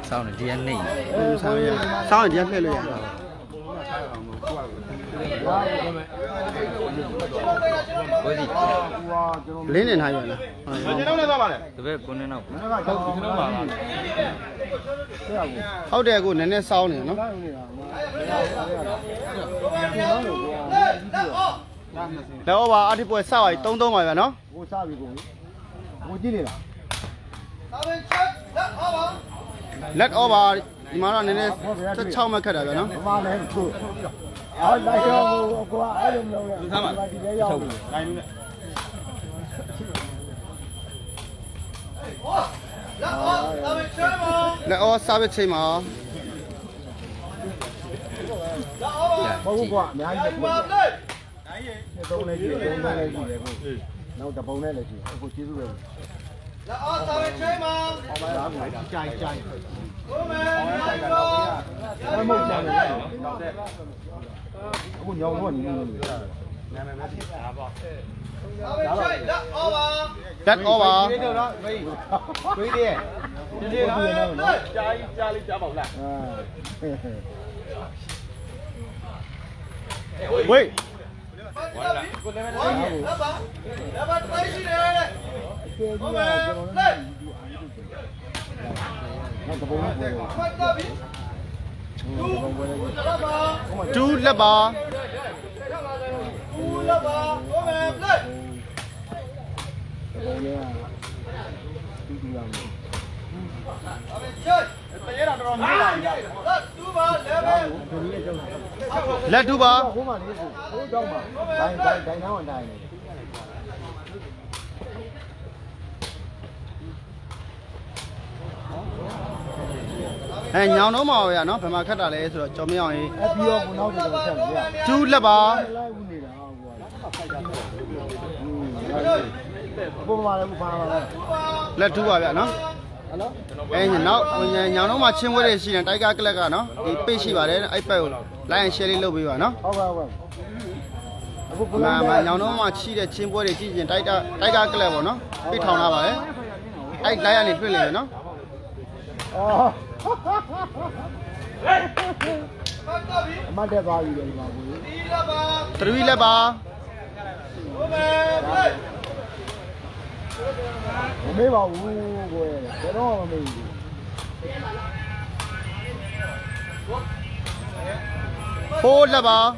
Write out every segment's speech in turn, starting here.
Sao này đi ăn nỉ. Sao này đi ăn lên rồi. Có gì? Lên lên hai rồi nè. Tôi biết con nào. Hậu đây cô nè sau này nó. Đâu bà ăn thì bữa sau ấy đông mà vậy nó. Let over đi mà nó nè rất chau mà cái đó nó. Let over sao biết chơi mà. That over. Wait. Two lebar. Let do ba. Hey, nhau nó màu vậy nó phải mà khát đã lấy rồi cho mấy ông ấy. Chú là bà. Là chú bà vậy nó. Hey, nhau nó mà chiên với gì này, tay cái là nó, đi pê xí vào đấy, ai bảo lại xe đi lâu bị vào nó. Mà nhau nó mà chi để chiên với gì tay cái là vào nó, bị thòng nào vào đấy. Ai lại anh đi lấy nó. Three lebar. Mấy bảo rồi, cái đó mà mình. Four lebar.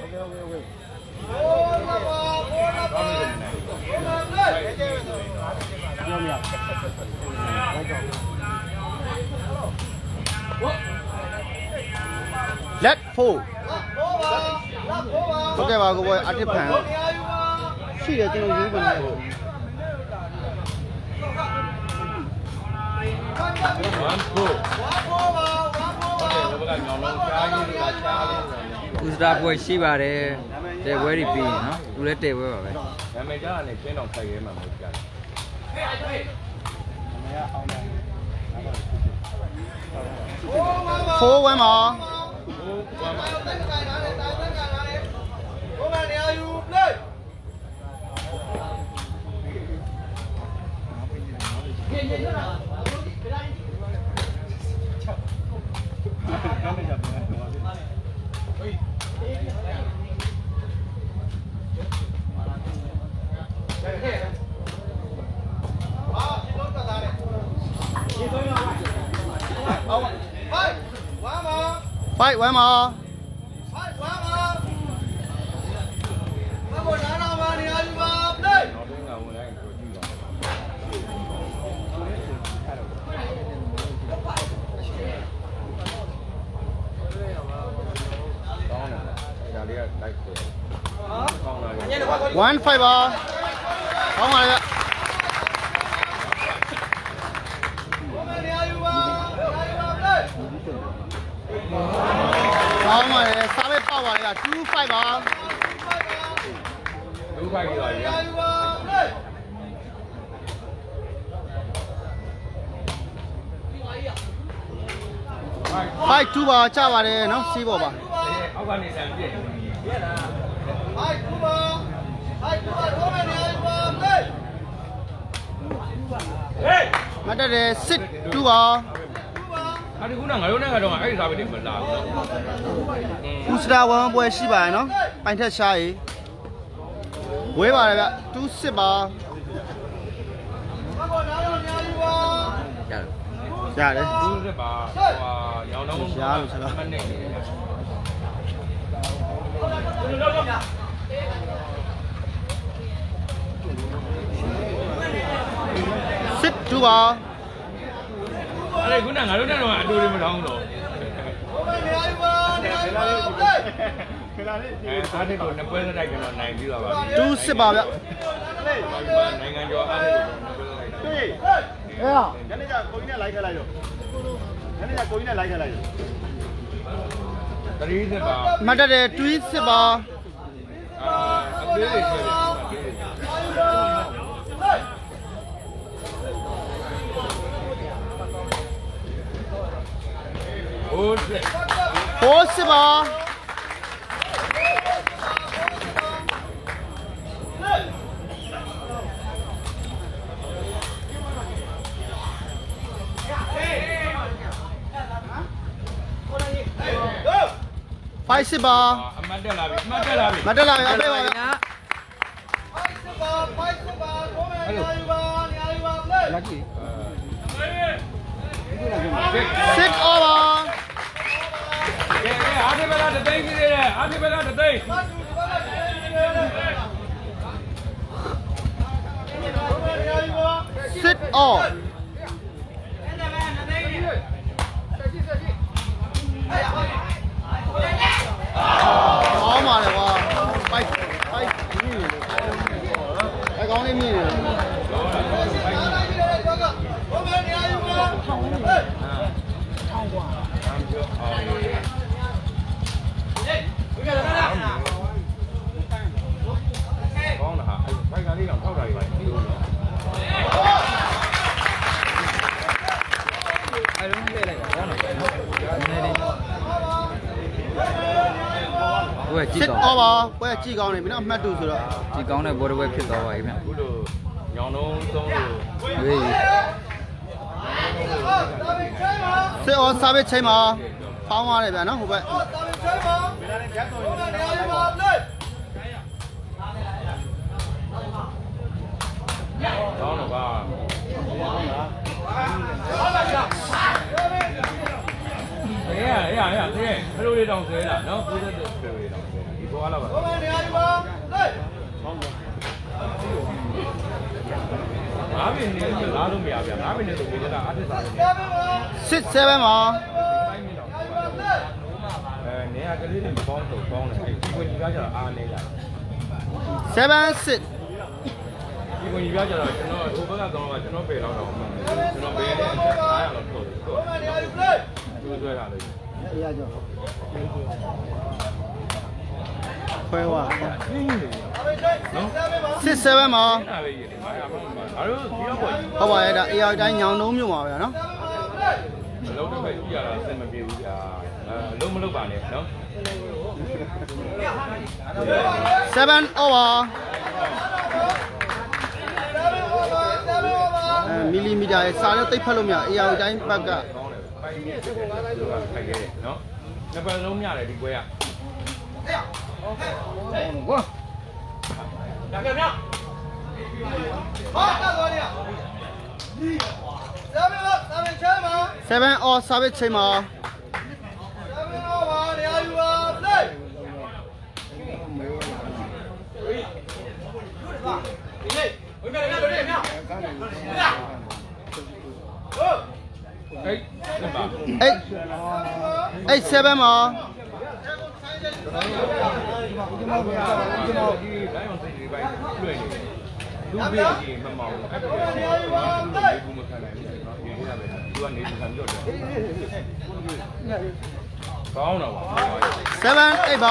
Let four. Ok bà cô boy ăn tiếp hàng. Xí để tôi dùng cái này. Uzra boy xí bà đấy. Để quay đi pin nó. Tôi lấy để quay vào vậy. Mày chắc là này trên đồng thầy mà một cái. Four one more. Fight one more. One fiber. Không rồi ạ. Không rồi, sao biết bao rồi ạ? Two fiber. Two fiber rồi ạ. Fight two bar, cha vào đây nó xí bộ bà. Mà đây là six two bar. အဲ့ဒီခုနငါတို့နဲ့ကတော့အဲ့ဒီစားပဲနေမလားဘူးဦးစတာဝန်ပွဲရှိပါရဲ့နော်ပိုင်ထက်ရှားရေဝဲပါတယ်ဗျ2စစ်ပါရတယ်သူစစ်ပါဟိုညောင်တော့ရှားလို့ဆိုတော့မနဲ့နေစစ်2ပါအဲ့ဒီခုနငါတို့နဲ့တော့အတူတူမထောင်းတော့အားတဲ့ကိုနှစ်ပွဲစတိုက်ကတော့နိုင်ပြီးတော့ပါပြီ 2စစ်ပါဗျနိုင်ငံကျော်အားတဲ့ကိုနှစ်ပွဲစတိုက်အေးညနေကျကိုကြီးနဲ့လိုက်ခဲ့လိုက်တော့ညနေကျကိုကြီးနဲ့လိုက်ခဲ့လိုက်တော့တတိစစ်ပါမှတ်တယ်2စစ်ပါအသေးလေးဆိုတယ် 4စစ်ပါ5စစ်ပါအမတ်တက်လာပြီအမတ်တက်လာပြီမတက်လာပြီအပေးပါဗျာစစ်အော်ပါကဲအားဒီဘက်ကတသိန်းကြီးတယ်အားဒီဘက်ကတသိန်းစစ်အော်အော်မာလေကွာပိုက်မြင့်နေတယ်အကောင်းလေးမြင့်နေတယ်ကောင်းတာဟာဖိုက်ကလေးတော့ထောက်တာတွေပါပြီးလို့နော်အဲ့လုံးလေးလိုက်ကောင်းတယ်နော်နည်းနည်းဘွဲကြည့်စစ်အော်ပါဘွဲကြည့်ကောင်းနေပြီနော်အမှတ်2ဆိုတော့ကြည့်ကောင်းတဲ့ဘော်ဒဝဲဖြစ်သွားပါပြီဗျအခုလိုညောင်လုံးသုံးလို့ဝေးစစ်အော်စာပဲချိန်မှာဖောင်းသွားတယ်ဗျာနော်ဟိုဘက်ကောင်းတော့ပါအေးအေးအေးတေးဘယ်လိုလေးတောင်ဆွဲလာနော်ဘယ်လိုလေးတောင်ဆွဲဒီဘောလာပါငါးပင်နဲ့လားလို့မရဗျာငါးပင်နဲ့ဆိုပေးတာအတစ်စားစစ်7မှာနေရာကလေးတွေမပေါင်းတော့ပေါင်းတယ်ဒီကိုကြီးပြကြတော့အားနေလာ 7စစ်ဒီကိုကြီးပြကြတော့ကျွန်တော်ဟိုဘက်ကတော့ကျွန်တော်ပေတော့ကျွန်တော်ပေနဲ့900လောက်ထုတ်တယ်သူဆွဲတာလေအေးရကြောခွဲဝါနော်စစ်7မှာအဲ့ဒါပဲရေးတယ်900မှမပါဒါတို့ဒီတော့ပေါ့ဟုတ်ပါရဲ့ဒါ AI တိုင်းညောင်နှုံးမြို့မှာပဲနော်အလုံးတစ်ဖက်ကြည့်ရတာအဆင်မပြေဘူးဗျာအလုံးမလုပ်ပါနဲ့နော် 7 over မီလီမီတာရဲ့စာနဲ့တိတ်ဖက်လို့မရ AI တိုင်းဘက်ကပိုင်းမြင့်ဖြစ်တယ်သူကခိုက်ခဲ့တယ်နော်နှစ်ပတ်လုံးမြတယ်ဒီပွဲကဝါဒါကမြောက်ဟာတာတော်ရ 7 or စာပဲချိန်မှာ8 7မှာလူပြေးကြီးမမောင်အဲ့ဒါဘူးမခံနိုင်ဘူးနော်ဒီနေ့ကပဲသူကနေခံကြော့တယ်ကောင်းတော့ပါ 7 8ပါ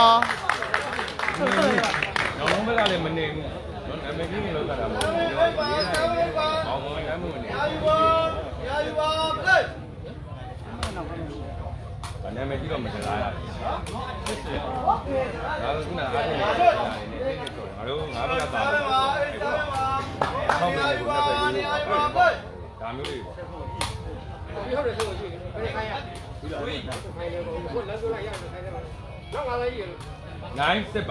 နောက်လုံးဘက်ကလည်းမနေဘူးနော်နာမည်ကြီးနေလို့ကတာမဟုတ်ဘူးအောင်မင်းလည်းမနေနာမည်ကြီးတော့မစလားရတယ်ဒါကခုနအားထုတ်နေတာနေနေဆိုငါတို့ငါးဘက်ကတာဟုတ်တယ်ဘုရားပဲဒါမျိုးလေးပေါ့ 9 7ပါ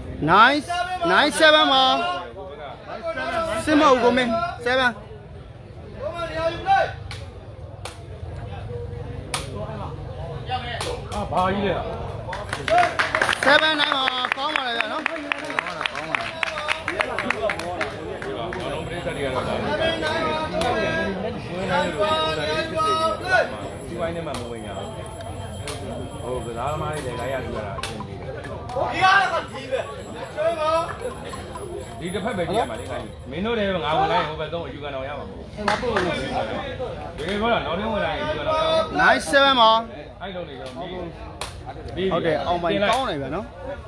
9 မှာစစ်မဟုတ်ကိုမင်း7 ဘာကြီးလဲ 7 9မှာကောင်းပါလေဗျာနော်ကောင်းပါဘာလို့ပြဿနာတွေကတော့ဝင်လာတယ်ဒီပိုင်းနဲ့မှမဝင်ရဘူးဟိုကစားသမားတွေလည်းလိုက်ရကြတာအဆင်ပြေတယ်ဒီကားကဒီပဲကျွေးပါဒီတစ်ဖက်ပဲကြည့်ရမှာလေခိုင်းမင်းတို့လည်းငါဝင်လိုက်ဟိုဘက်တော့ယူကန်တော်ရမှာမဟုတ်ဘူးငါပို့လို့ဒီကောတော့နောက်ထပ်ဝင်လိုက်ယူကန်တော်ရ 9 7မှာအဲ့လိုနေတော့ဒီဟုတ်တယ်အောင်ပိုင်ကောင်းတယ်ဗျာနော်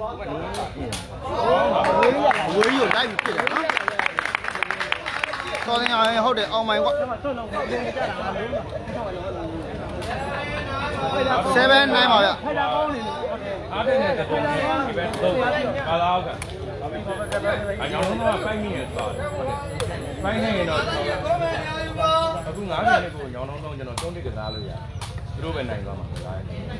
ဝေးရလိုက်ဖြစ်တယ်နော်တော်တယ်အောင်ဟုတ်တယ်အောင်ပိုင်ကွာ7 9ပါဗျာအားတဲ့တဲ့ပုံဒီပဲတော့ကာလာအောက်ကအကြောင်းတော့ဖိုင်းနေရသွားတယ်ဖိုင်းနေရင်တော့အခု9မိနစ်ကိုညောင်းတော့ကျွန်တော်3တစ်ကစားလို့ရတယ်သူတို့ပဲနိုင်သွားမှာလား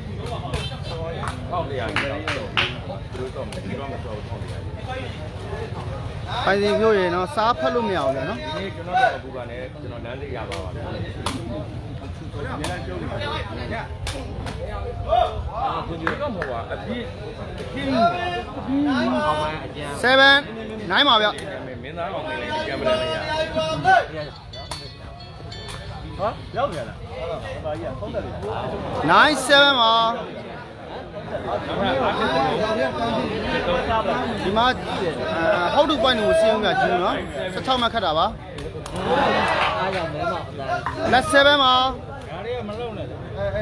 ဟုတ်တရားကြီးတော့သူတို့တော့မဒီတော့မဆိုးဟုတ်တရားကြီးပိုင်စီဖြိုးရင်တော့စားဖက်လို့မရဘူးဗျာနော်ဒီနေ့ကျွန်တော်တို့အခုကလည်းကျွန်တော်လမ်းလေးရပါပါဗျာသူတို့ကမဟုတ်ပါအပြည့်အင်းအောင်ပါအကျန်း 7 9ပါဗျာမင်းသားအောင်နေလေကင်မရာနဲ့ရဟောရောက်ပြန်လားဘာကြီးကသုံးတယ်လေ 9 7ပါဒီမှာဟောက်တူပိုင်ကိုစီးအောင်ပြကြည့်နော်16မှတ်ခတ်တာပါအားရမဲပါလက်7ပါဒါတွေကမလုံးနဲ့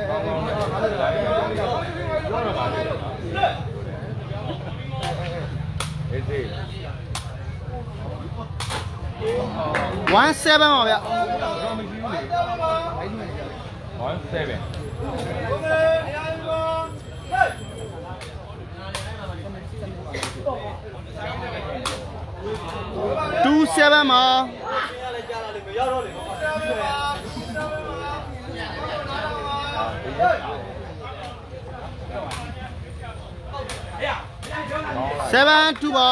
အေးစေး 17ပါဗျာ27မှာ7 2ပါ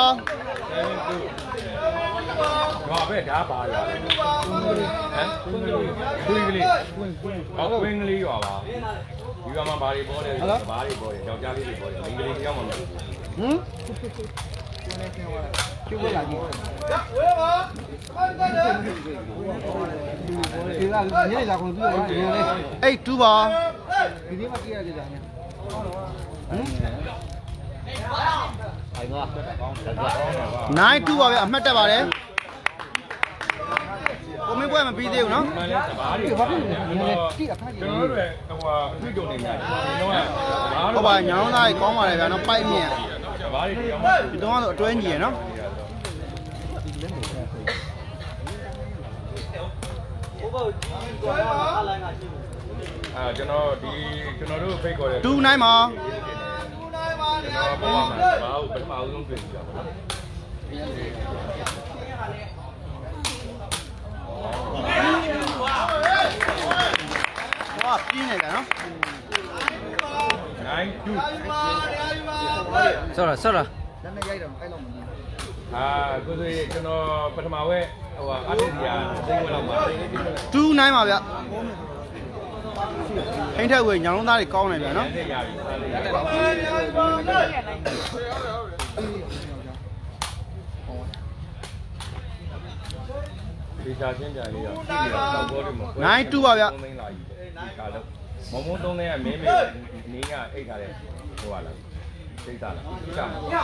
ဘာပဲဒါပါရဟမ်ကွင်းကလေးအော်ကွင်းကလေးရွာပါဒီကမှာဘာတွေပေါ်တယ်ဘာတွေပေါ်တယ်ယောက်ျားလေးတွေပေါ်တယ်မိန်းကလေးတယောက်မှမဟုတ်ကျူးလာကြည့်ဝေးပါဒီကညနေလာကုန်ပြီးတော့ဒီလေအဲ့2ပါဒီနေ့မှကြည့်ရကြတာညာအိုင်ပါ9 2ပါဗျအမှတ်တက်ပါတယ်ကိုမင်းပွဲမပြီးသေးဘူးနော်မှန်လဲတဘာတွေဘာဖြစ်လဲတိအခါကြီးကျွန်တော်တို့ဟိုအတွေ့အကြုံတွေများတယ်ဟုတ်ပါညောင်းသားကြီးကောင်းပါလေဗျာနော်ပိုက်မြင့်တဘာတွေတရားမှဒီတော့တော့အတွဲညီရနော်ကျွန်တော်တို့ဖိတ်ခေါ်တယ် 2 9မှာကျွန်တော်ပေါ်မှာဘာလို့ပထမအောင်ဆုံးတွေ့ကြပါလဲ哇，ပြင်းနေတယ်နော် 9 2 ဆော့လားလက်နဲ့ရိုက်တော့အဲ့လောက်မမြင်ကိုဆိုရင်ကျွန်တော်ပထမဝဲဟိုအာတစ်စီယာသိန်းဝဲလောက်ပါ 2 9ပါဗျဟိန်းထက်ဝေညောင်းသားတွေကောင်းနေဗျာနော်ရပြီဒီစာချင်းပြန်လေးရောတော့ဘောတွေမှာ 9 2ပါဗျမင်းလာကြီးဒီကာလို့မုံ3နဲ့ကမင်းမင်းနေကအိတ်ထားတဲ့ဟိုဟာလားစိတ်သားလားဒီက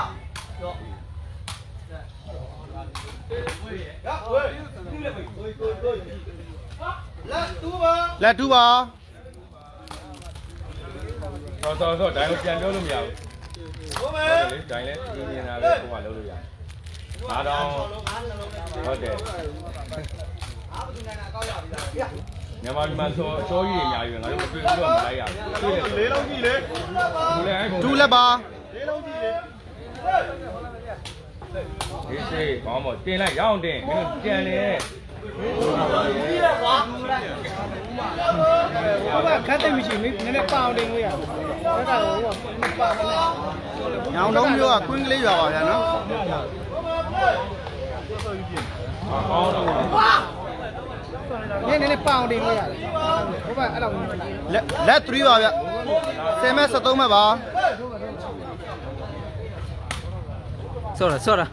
လက်2ပါတော့ဒိုင်ကိုပြန်ပြောလို့မရဘူးဟုတ်မယ်လေဒိုင်လည်းပြင်းနေတာပဲဟိုကလုပ်လို့ရတယ်အားတော့ဟုတ်တယ်မြန်မာပြည်မှာဆိုအစိုးရအများကြီးပဲငါတို့မတွေ့ဘူးတော့မလိုက်ရဘူးလေးလုံးကြည့်လေ 2လက်ပါလေးလုံးကြည့်လေဒီစေးကောင်းမို့တင်လိုက်ရအောင်တင်မင်းတို့ကြံနေဘာခတ်တယ်မရှိနည်းနည်းပေါအောင်တင်လို့ရအဲ့ဒါကိုပါမလားညောင်တုံးမျိုးကကွင်းကလေးရွာပါဗျာနော်နည်းနည်းပေါအောင်တင်လို့ရတယ်ဘုရားအဲ့လိုမျိုးလားလက်3ပါဗျ10မဲ့73မဲ့ပါဆော့တာဆော့တာ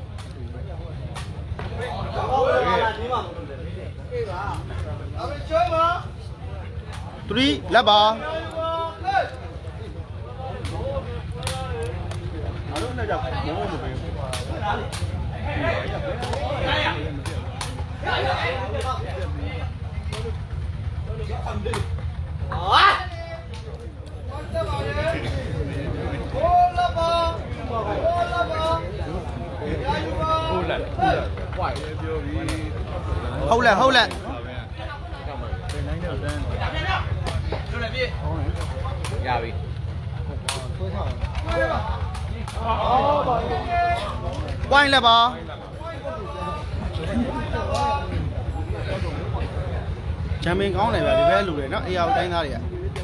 3လက်ပါဟုတ်လက်ဟုတ်လက်ရပြီဝိုင်းလက်ပါချမ်းမင်းကောင်းတယ်ဗျဒီဘက်လူတွေနော်အေးအောင်တိုင်းသားတွေက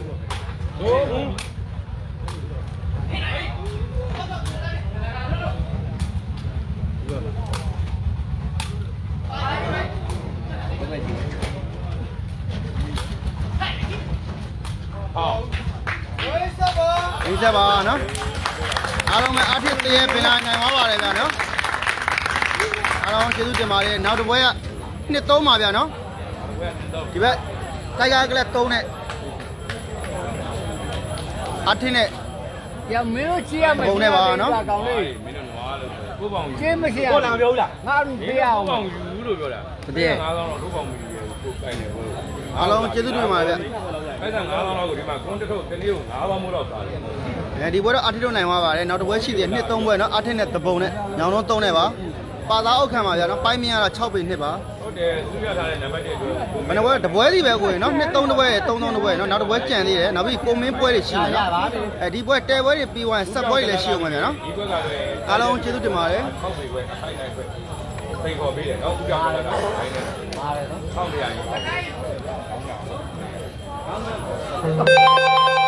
ဒီဆက်ပါနော်အားလုံးပဲအထစ်တရေပင်လာနိုင်သွားပါတယ်ဗျာနော်အားလုံးကျေးဇူးတင်ပါတယ်နောက်တစ်ပွဲကနှစ်3ပါဗျာနော်ဒီဘက်တိုက်ကားကလေး3နဲ့အထစ်နဲ့ရမင်းတို့ကြည့်ရမယ်ပုံနဲ့ပါနော်ကောင်းလေးမင်းတို့နွားလို့ကိုပေါင်ယူကျင်းမရှိရကိုလာပြောလားငါတို့ပေးရအောင်ပေါင်ယူလို့ပြောတာ9000တော့ကိုပေါင်မယူရဘူးကိုကိုင်နေဘူးအားလုံးကျေးဇူးတင်ပါတယ်ဗျအဲ့ဒါ9000လောက်ကိုဒီမှာကွန်တစ်ထုတ်တနေ့ကို9ပေါင်မို့တော့စားတယ်အဲဒီပွဲတော့အထစ်တို့နိုင်သွားပါတယ်နောက်တစ်ပွဲရှိသေးတယ်နှစ်3ပွဲနော်အထစ်နဲ့တပုံနဲ့ညောင်လုံး3နဲ့ပါပါသားအုတ်ခံပါဗျာနော်ပိုင်းမင်းကတော့6ပေနှစ်ပါဟုတ်တယ်သူရထားတဲ့နံပါတ်1အတွက်ဘယ်နှပွဲတပွဲစီပဲကိုရင်နော်နှစ်3တပွဲ3 3တပွဲနော်နောက်တစ်ပွဲကြံသေးတယ်နောက်ပြီးကိုမင်းပွဲတွေရှိတယ်နော်အဲဒီပွဲတဲပွဲတွေပြီးသွားရင်ဆက်ပွဲတွေလည်းရှိအောင်ပါဗျာနော်ဒီဘက်ကလည်းအားလုံးကျေးဇူးတင်ပါတယ် 6ပေပဲအထိုင်နိုင်ပဲသိခေါ်ပေးတယ်နော်သူကြောင့်လည်းတော့ခိုင်းတယ်ပါတယ်နော်600ရည်